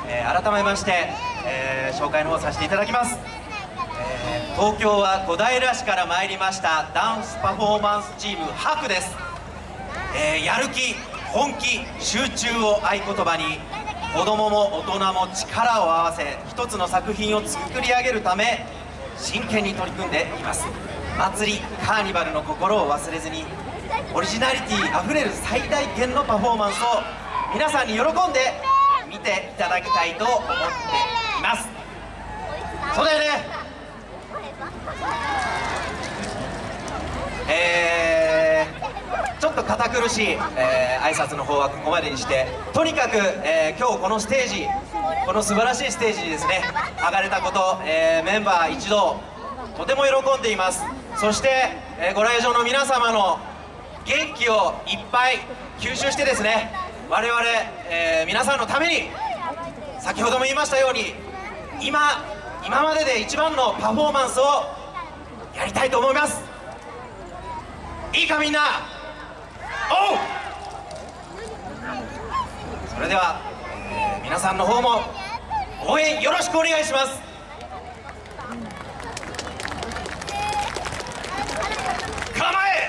改めまして、紹介の方させていただきます。東京は小平市から参りましたダンスパフォーマンスチームHAKです。やる気、本気、集中を合言葉に子供も大人も力を合わせ一つの作品を作り上げるため真剣に取り組んでいます。祭りカーニバルの心を忘れずにオリジナリティあふれる最大限のパフォーマンスを皆さんに喜んで見ていただきたいと思っています。そうだよね。ちょっと堅苦しい、挨拶の方はここまでにして、とにかく、今日このステージ、この素晴らしいステージにですね上がれたこと、メンバー一同とても喜んでいます。そして、ご来場の皆様の元気をいっぱい吸収してですね、我々、皆さんのために先ほども言いましたように今までで一番のパフォーマンスをやりたいと思います。いいかみんな。おう。それでは、皆さんの方も応援よろしくお願いします。構え。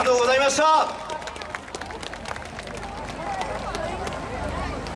とうございました。